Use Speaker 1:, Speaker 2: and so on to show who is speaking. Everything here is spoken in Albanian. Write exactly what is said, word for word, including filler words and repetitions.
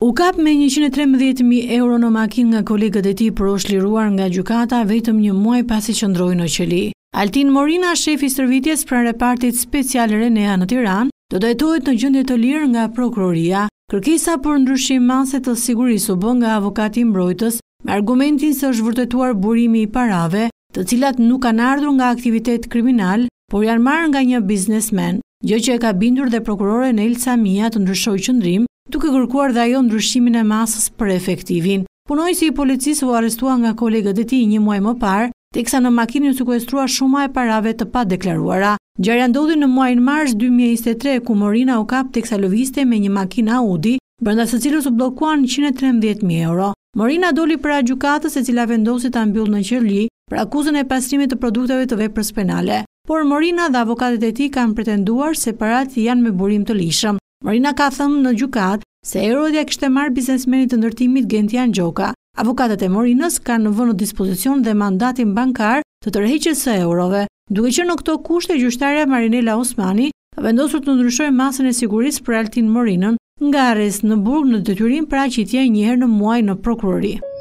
Speaker 1: U kap me njëqind e trembëdhjetë mijë euro në makinë nga kolegët e tij për u shliruar nga gjykata vetëm një muaj pasi qëndroi në qeli. Altin Morina, shefi i stërvitjes pranë repartit special Renea në Tiranë, do drejtohet në gjendje të lirë nga prokuroria. Kërkesa për ndryshim mase të sigurisë u bë nga avokati i mbrojtës me argumentin se është vërtetuar burimi i parave, të cilat nuk kanë ardhur nga aktivitet kriminal, por janë marrë nga një biznesmen, gjë që e ka bindur dhe prokurore Nelsa Mia të ndryshojë qëndrim, duke kërkuar dhe ajo ndryshimin e masës për efektivin. Punojësi i policisë u arrestua nga kolegët e tij një muaj më parë, teksa në makinë u sekuestrua shuma e parave të padeklaruara. Ngjarja ndodhi në muajin mars dy mijë e njëzet e tre, ku Morina u kap teksa lëvizte me një makinë Audi, brenda së cilës u bllokuan njëqind e trembëdhjetë mijë euro. Morina doli para gjykatës, e cila vendosi ta mbyllë në qeli për akuzën e pastrimit të produkteve të veprës penale. Por Morina dhe avokatët e tij kanë pretenduar se parat janë me burim të lishëm. Morina ka thënë në gjykatë se eurot ja kishte marrë biznesmenit të ndërtimit Gentian Gjoka. Avokatët e Morinës kanë vënë në dispozicion dhe mandatin bankar të tërheqjes së eurove. Duke qenë në këto kushte, gjyqtarja Marinela Osmani ka vendosur të ndryshojë masën e sigurisë për Altin Morinën nga arrest në burg në detyrim paraqitje një herë në muaj në prokurori.